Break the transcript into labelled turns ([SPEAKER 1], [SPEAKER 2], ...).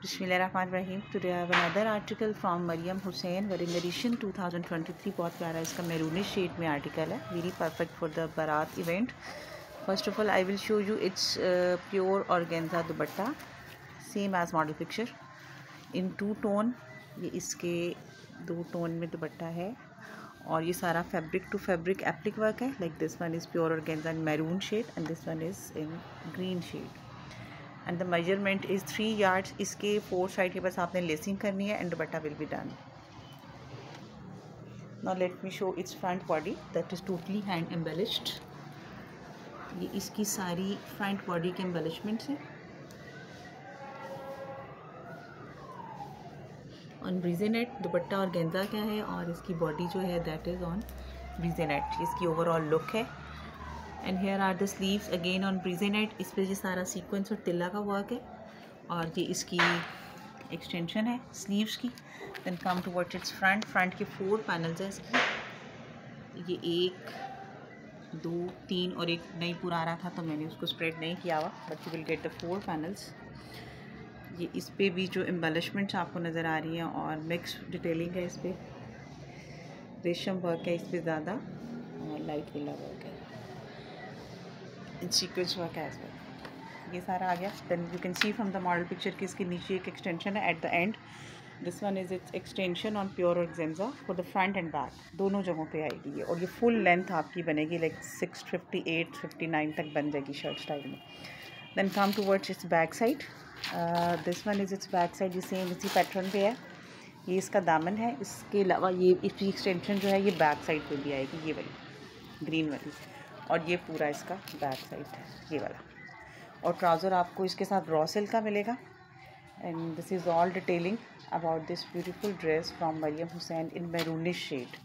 [SPEAKER 1] बिस्मिल्लाहिर्रहमानिर्रहीम। Today I have another article from Maryam Hussain very edition 2023। बहुत प्यारा इसका मैरूनिश शेड में आर्टिकल है, very perfect for the baraat event. First of all I will show you its pure organza dupatta, same as model picture in 2 tone. ये इसके 2 tone में दुपट्टा है और ये सारा fabric to fabric applique work है। Like this one is pure organza in maroon shade and this one is in green shade and the measurement is 3 yards। इसके 4 side के पास आपने लेसिंग करनी है and dupatta will be done. Now let me show its front body that is totally hand embellished. ये इसकी सारी front body के embellishments हैं ऑन ब्रीजेनेट। दुपट्टा और गेंजा क्या है और इसकी बॉडी जो है दैट इज़ ऑन ब्रीजेनेट। इसकी ओवरऑल लुक है and here are the sleeves again on breezenet. इस पर ये सारा सीक्वेंस और तिल्ला का वर्क है और ये इसकी एक्सटेंशन है स्लीव्स की। Then come towards its front के 4 पैनल्स हैं इसकी। ये 1 2 3 और एक नहीं पूरा आ रहा था तो मैंने उसको स्प्रेड नहीं किया हुआ, but you will get the 4 panels. ये इस पे भी जो एम्बेलिशमेंट्स आपको नज़र आ रही हैं और मिक्स डिटेलिंग है इस पर, रेशम वर्क है इस पर ज़्यादा और लाइट विला वर्क है, इन सीक्वेंस वर्क है इस पर। ये सारा आ गया। Then you can see from the model picture कि इसके नीचे एक एक्सटेंशन है at the end. This one is its extension on pure organza for the front and back, दोनों जगहों पे आएगी ये। और ये फुल लेंथ आपकी बनेगी, लाइक 658-59 तक बन जाएगी शर्ट स्टाइल में। Then come towards its back side. This one is its back side. ये सेम इसी पैटर्न पे है। ये इसका दामन है। इसके अलावा ये इसकी एक्सटेंशन जो है ये बैक साइड पे भी आएगी, ये वाली ग्रीन वाली, और ये पूरा इसका बैक साइड है ये वाला। और ट्राउज़र आपको इसके साथ रॉ सिल्क का मिलेगा। And this is all detailing about this beautiful dress from Maryam Hussain in maroonish shade.